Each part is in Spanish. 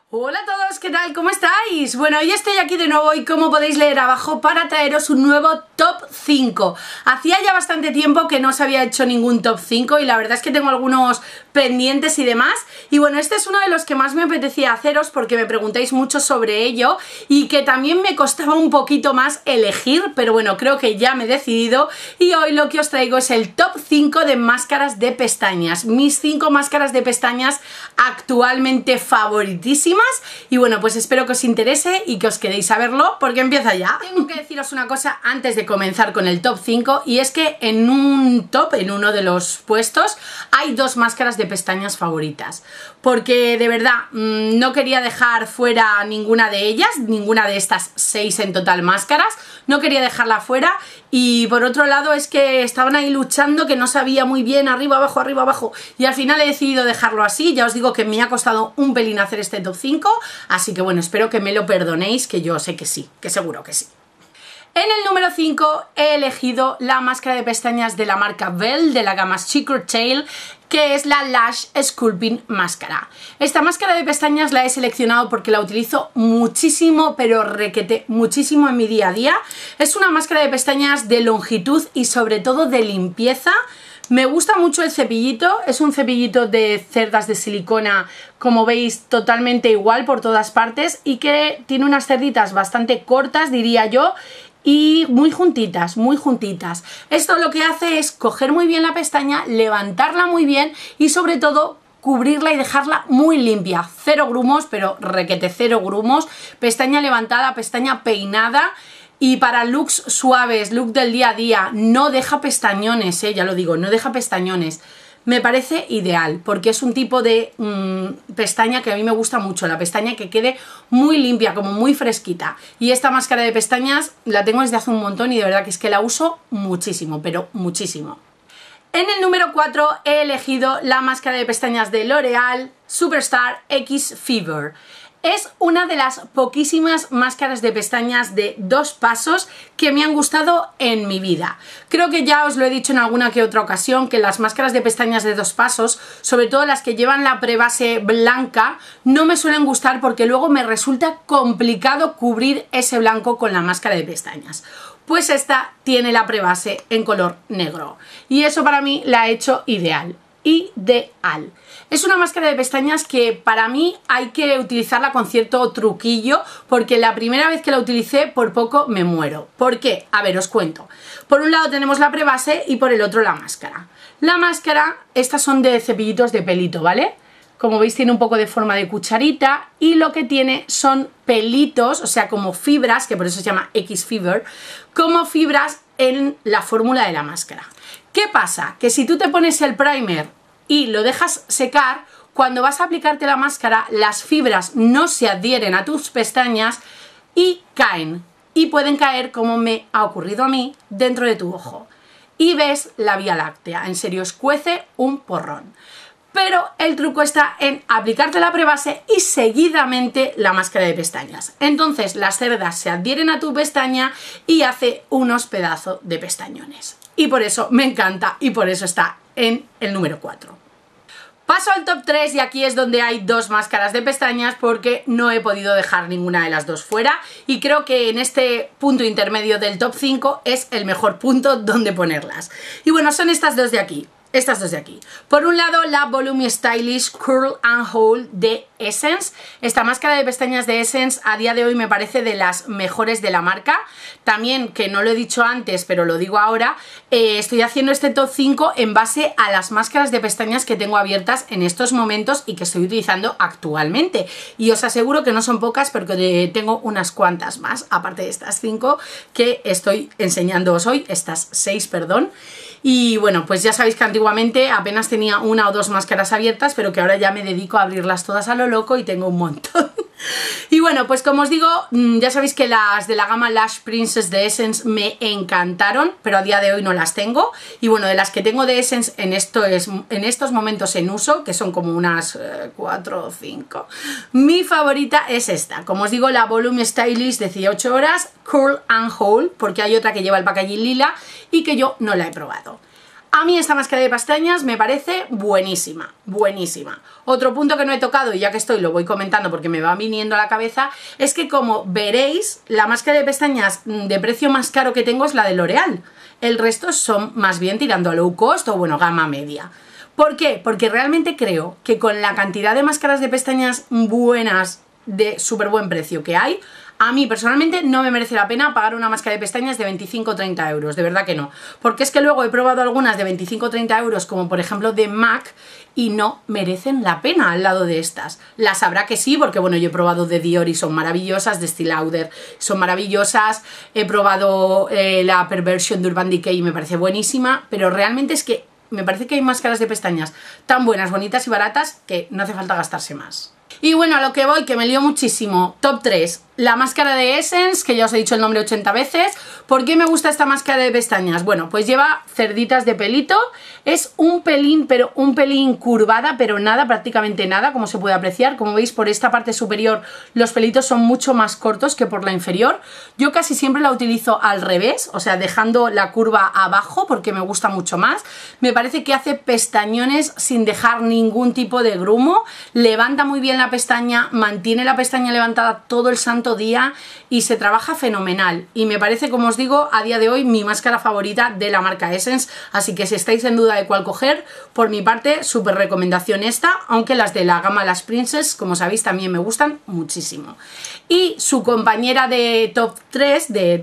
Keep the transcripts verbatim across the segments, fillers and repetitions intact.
Hola a todos, ¿qué tal? ¿Cómo estáis? Bueno, hoy estoy aquí de nuevo y como podéis leer abajo para traeros un nuevo top cinco. Hacía ya bastante tiempo que no os había hecho ningún top cinco y la verdad es que tengo algunos pendientes y demás. Y bueno, este es uno de los que más me apetecía haceros porque me preguntáis mucho sobre ello y que también me costaba un poquito más elegir, pero bueno, creo que ya me he decidido y hoy lo que os traigo es el top cinco de máscaras de pestañas. Mis cinco máscaras de pestañas actualmente favoritísimas. Y bueno, pues espero que os interese y que os quedéis a verlo porque empieza ya. Tengo que deciros una cosa antes de comenzar con el top cinco y es que en un top, en uno de los puestos, hay dos máscaras de pestañas favoritas. Porque de verdad no quería dejar fuera ninguna de ellas, ninguna de estas seis en total máscaras, no quería dejarla fuera. Y por otro lado es que estaban ahí luchando, que no sabía muy bien, arriba, abajo, arriba, abajo, y al final he decidido dejarlo así. Ya os digo que me ha costado un pelín hacer este top cinco, así que bueno, espero que me lo perdonéis, que yo sé que sí, que seguro que sí. En el número cinco he elegido la máscara de pestañas de la marca Belle, de la gama Secret Tail, que es la Lash Sculpting Máscara. Esta máscara de pestañas la he seleccionado porque la utilizo muchísimo, pero requete muchísimo en mi día a día. Es una máscara de pestañas de longitud y sobre todo de limpieza. Me gusta mucho el cepillito, es un cepillito de cerdas de silicona, como veis, totalmente igual por todas partes y que tiene unas cerditas bastante cortas, diría yo, y muy juntitas, muy juntitas. Esto lo que hace es coger muy bien la pestaña, levantarla muy bien y sobre todo cubrirla y dejarla muy limpia. Cero grumos, pero requete cero grumos. Pestaña levantada, pestaña peinada. Y para looks suaves, look del día a día, no deja pestañones, eh, ya lo digo, no deja pestañones. Me parece ideal porque es un tipo de mmm, pestaña que a mí me gusta mucho, la pestaña que quede muy limpia, como muy fresquita. Y esta máscara de pestañas la tengo desde hace un montón y de verdad que es que la uso muchísimo, pero muchísimo. En el número cuatro he elegido la máscara de pestañas de L'Oreal Superstar X Fever. Es una de las poquísimas máscaras de pestañas de dos pasos que me han gustado en mi vida. Creo que ya os lo he dicho en alguna que otra ocasión que las máscaras de pestañas de dos pasos, sobre todo las que llevan la prebase blanca, no me suelen gustar porque luego me resulta complicado cubrir ese blanco con la máscara de pestañas. Pues esta tiene la prebase en color negro y eso para mí la ha hecho ideal. Ideal. Es una máscara de pestañas que para mí hay que utilizarla con cierto truquillo porque la primera vez que la utilicé por poco me muero. ¿Por qué? A ver, os cuento. Por un lado tenemos la prebase y por el otro la máscara. La máscara, estas son de cepillitos de pelito, ¿vale? Como veis tiene un poco de forma de cucharita y lo que tiene son pelitos, o sea como fibras, que por eso se llama X Fever, como fibras en la fórmula de la máscara. ¿Qué pasa? Que si tú te pones el primer y lo dejas secar, cuando vas a aplicarte la máscara las fibras no se adhieren a tus pestañas y caen. Y pueden caer, como me ha ocurrido a mí, dentro de tu ojo. Y ves la Vía Láctea. En serio, escuece un porrón. Pero el truco está en aplicarte la prebase y seguidamente la máscara de pestañas. Entonces las cerdas se adhieren a tu pestaña y hace unos pedazos de pestañones. Y por eso me encanta y por eso está en el número cuatro. Paso al top tres y aquí es donde hay dos máscaras de pestañas porque no he podido dejar ninguna de las dos fuera y creo que en este punto intermedio del top cinco es el mejor punto donde ponerlas. Y bueno, son estas dos de aquí. Estas dos de aquí. Por un lado la Volume Stylish Curl and Hold de Essence. Esta máscara de pestañas de Essence a día de hoy me parece de las mejores de la marca. También, que no lo he dicho antes pero lo digo ahora, eh, estoy haciendo este top cinco en base a las máscaras de pestañas que tengo abiertas en estos momentos y que estoy utilizando actualmente. Y os aseguro que no son pocas porque tengo unas cuantas más, aparte de estas cinco que estoy enseñándoos hoy, estas seis, perdón. Y bueno, pues ya sabéis que antiguamente apenas tenía una o dos máscaras abiertas, pero que ahora ya me dedico a abrirlas todas a lo loco y tengo un montón. Y bueno, pues como os digo, ya sabéis que las de la gama Lash Princess de Essence me encantaron, pero a día de hoy no las tengo. Y bueno, de las que tengo de Essence en, esto es, en estos momentos en uso, que son como unas eh, cuatro o cinco, mi favorita es esta. Como os digo, la Volume Stylish de dieciocho horas Curl and Hold, porque hay otra que lleva el packaging lila y que yo no la he probado. A mí esta máscara de pestañas me parece buenísima, buenísima. Otro punto que no he tocado, y ya que estoy lo voy comentando porque me va viniendo a la cabeza, es que como veréis, la máscara de pestañas de precio más caro que tengo es la de L'Oreal. El resto son más bien tirando a low cost o bueno, gama media. ¿Por qué? Porque realmente creo que con la cantidad de máscaras de pestañas buenas de súper buen precio que hay, a mí personalmente no me merece la pena pagar una máscara de pestañas de veinticinco o treinta euros, de verdad que no. Porque es que luego he probado algunas de veinticinco o treinta euros, como por ejemplo de MAC, y no merecen la pena al lado de estas. Las habrá que sí, porque bueno, yo he probado de Dior y son maravillosas, de Estée Lauder son maravillosas, he probado eh, la Perversion de Urban Decay y me parece buenísima, pero realmente es que me parece que hay máscaras de pestañas tan buenas, bonitas y baratas que no hace falta gastarse más. Y bueno, a lo que voy, que me lío muchísimo. Top tres. La máscara de Essence, que ya os he dicho el nombre ochenta veces. ¿Por qué me gusta esta máscara de pestañas? Bueno, pues lleva cerditas de pelito. Es un pelín, pero un pelín curvada, pero nada, prácticamente nada, como se puede apreciar. Como veis, por esta parte superior los pelitos son mucho más cortos que por la inferior. Yo casi siempre la utilizo al revés, o sea, dejando la curva abajo porque me gusta mucho más. Me parece que hace pestañones sin dejar ningún tipo de grumo. Levanta muy bien la pestaña, mantiene la pestaña levantada todo el santo día y se trabaja fenomenal. Y me parece, como os digo, a día de hoy mi máscara favorita de la marca Essence, así que si estáis en duda de cuál coger, por mi parte, súper recomendación esta, aunque las de la gama Las Princess, como sabéis, también me gustan muchísimo. Y su compañera de top tres, de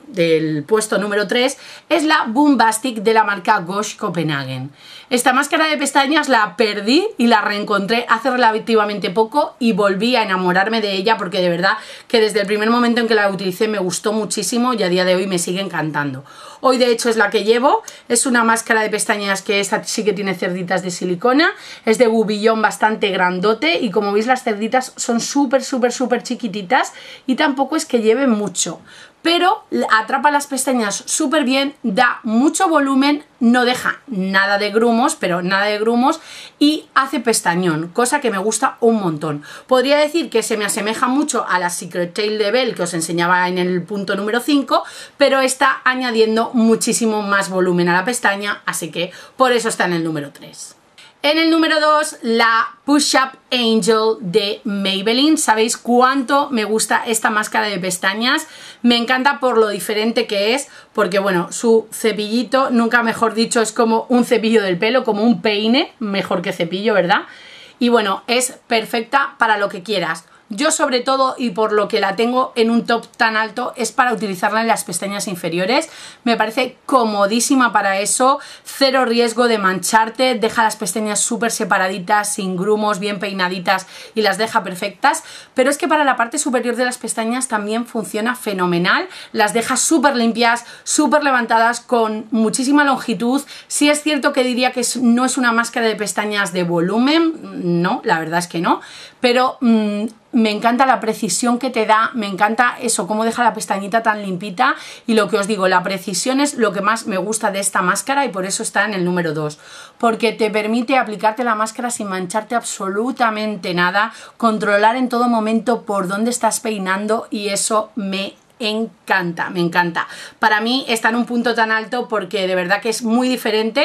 del puesto número tres, es la Boombastic de la marca Gosh Copenhagen. Esta máscara de pestañas la perdí y la reencontré hace relativamente poco y volví a enamorarme de ella porque de verdad que desde el primer momento en que la utilicé me gustó muchísimo y a día de hoy me sigue encantando. Hoy de hecho es la que llevo, es una máscara de pestañas que esta sí que tiene cerditas de silicona, es de bubillón bastante grandote y como veis las cerditas son súper súper súper chiquititas y tampoco es que lleve mucho. Pero atrapa las pestañas súper bien, da mucho volumen, no deja nada de grumos, pero nada de grumos, y hace pestañón, cosa que me gusta un montón. Podría decir que se me asemeja mucho a la Secrettail de Belle que os enseñaba en el punto número cinco, pero está añadiendo muchísimo más volumen a la pestaña, así que por eso está en el número tres. En el número dos, la Push Up Angel de Maybelline. Sabéis cuánto me gusta esta máscara de pestañas. Me encanta por lo diferente que es, porque bueno, su cepillito, nunca mejor dicho, es como un cepillo del pelo, como un peine, mejor que cepillo, ¿verdad? Y bueno, es perfecta para lo que quieras. Yo sobre todo, y por lo que la tengo en un top tan alto, es para utilizarla en las pestañas inferiores. Me parece comodísima para eso, cero riesgo de mancharte, deja las pestañas súper separaditas, sin grumos, bien peinaditas y las deja perfectas. Pero es que para la parte superior de las pestañas también funciona fenomenal, las deja súper limpias, súper levantadas, con muchísima longitud. Sí es cierto que diría que no es una máscara de pestañas de volumen, no, la verdad es que no, pero mmm, me encanta la precisión que te da, me encanta eso, cómo deja la pestañita tan limpita y lo que os digo, la precisión es lo que más me gusta de esta máscara y por eso está en el número dos, porque te permite aplicarte la máscara sin mancharte absolutamente nada, controlar en todo momento por dónde estás peinando y eso me encanta, me encanta. Para mí está en un punto tan alto porque de verdad que es muy diferente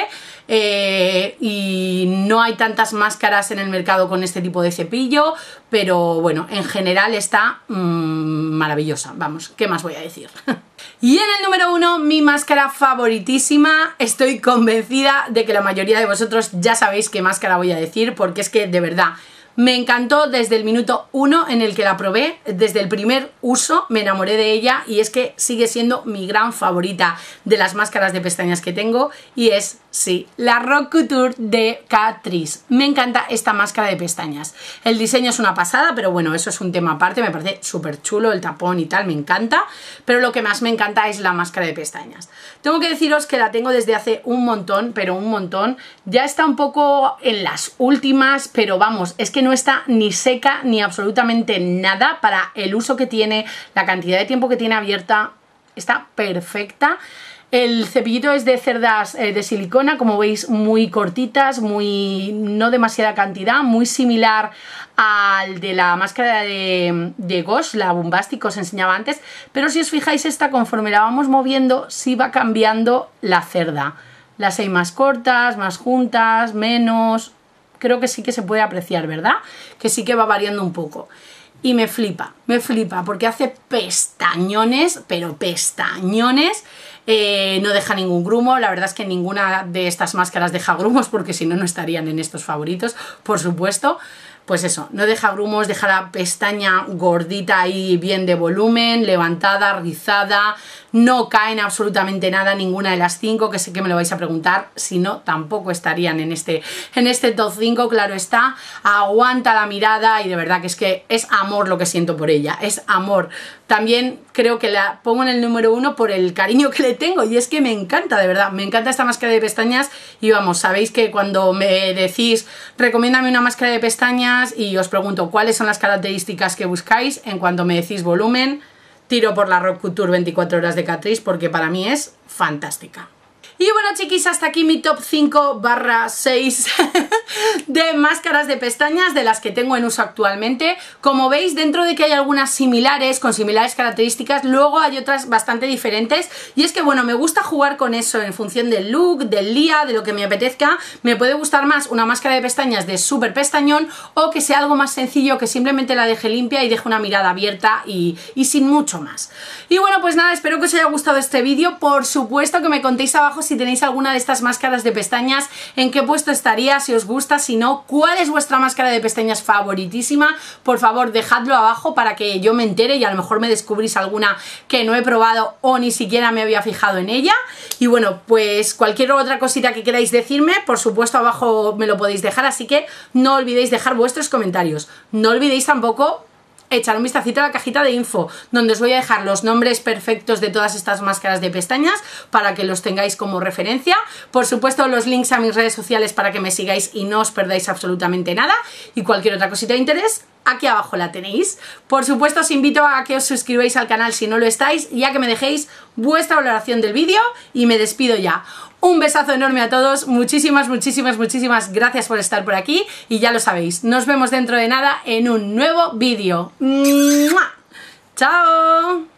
eh, y no hay tantas máscaras en el mercado con este tipo de cepillo, pero bueno, en general está mmm, maravillosa. Vamos, ¿qué más voy a decir? Y en el número uno, mi máscara favoritísima. Estoy convencida de que la mayoría de vosotros ya sabéis qué máscara voy a decir, porque es que de verdad me encantó desde el minuto uno en el que la probé, desde el primer uso me enamoré de ella y es que sigue siendo mi gran favorita de las máscaras de pestañas que tengo y es, sí, la Rock Couture de Catrice. Me encanta esta máscara de pestañas. El diseño es una pasada, pero bueno, eso es un tema aparte, me parece súper chulo el tapón y tal, me encanta, pero lo que más me encanta es la máscara de pestañas. Tengo que deciros que la tengo desde hace un montón, pero un montón, ya está un poco en las últimas, pero vamos, es que no está ni seca ni absolutamente nada para el uso que tiene, la cantidad de tiempo que tiene abierta, está perfecta. El cepillito es de cerdas eh, de silicona, como veis, muy cortitas, muy no demasiada cantidad, muy similar al de la máscara de, de Gosh, la Boombastic que os enseñaba antes, pero si os fijáis esta, conforme la vamos moviendo, sí va cambiando la cerda. Las hay más cortas, más juntas, menos... Creo que sí que se puede apreciar, ¿verdad? Que sí que va variando un poco. Y me flipa, me flipa, porque hace pestañones, pero pestañones. Eh, no deja ningún grumo, la verdad es que ninguna de estas máscaras deja grumos, porque si no, no estarían en estos favoritos, por supuesto. Pues eso, no deja grumos, deja la pestaña gordita ahí, bien de volumen, levantada, rizada, no caen absolutamente nada ninguna de las cinco, que sé que me lo vais a preguntar, si no, tampoco estarían en este, en este top cinco, claro está, aguanta la mirada y de verdad que es que es amor lo que siento por ella, es amor. También creo que la pongo en el número uno por el cariño que le tengo y es que me encanta, de verdad, me encanta esta máscara de pestañas y vamos, sabéis que cuando me decís, recomiéndame una máscara de pestañas y os pregunto cuáles son las características que buscáis, en cuanto me decís volumen, tiro por la Rock Couture veinticuatro horas de Catrice porque para mí es fantástica. Y bueno, chiquis, hasta aquí mi top cinco barra seis de máscaras de pestañas de las que tengo en uso actualmente. Como veis, dentro de que hay algunas similares, con similares características, luego hay otras bastante diferentes. Y es que, bueno, me gusta jugar con eso en función del look, del día, de lo que me apetezca. Me puede gustar más una máscara de pestañas de súper pestañón o que sea algo más sencillo, que simplemente la deje limpia y deje una mirada abierta y, y sin mucho más. Y bueno, pues nada, espero que os haya gustado este vídeo. Por supuesto que me contéis abajo si tenéis alguna de estas máscaras de pestañas, en qué puesto estaría, si os gusta, si no, cuál es vuestra máscara de pestañas favoritísima. Por favor, dejadlo abajo para que yo me entere y a lo mejor me descubrís alguna que no he probado o ni siquiera me había fijado en ella. Y bueno, pues cualquier otra cosita que queráis decirme, por supuesto abajo me lo podéis dejar, así que no olvidéis dejar vuestros comentarios. No olvidéis tampoco echar un vistacito a la cajita de info, donde os voy a dejar los nombres perfectos de todas estas máscaras de pestañas para que los tengáis como referencia. Por supuesto, los links a mis redes sociales para que me sigáis y no os perdáis absolutamente nada. Y cualquier otra cosita de interés, aquí abajo la tenéis. Por supuesto, os invito a que os suscribáis al canal si no lo estáis y a que me dejéis vuestra valoración del vídeo. Y me despido ya. Un besazo enorme a todos, muchísimas, muchísimas, muchísimas gracias por estar por aquí y ya lo sabéis, nos vemos dentro de nada en un nuevo vídeo. ¡Mua! ¡Chao!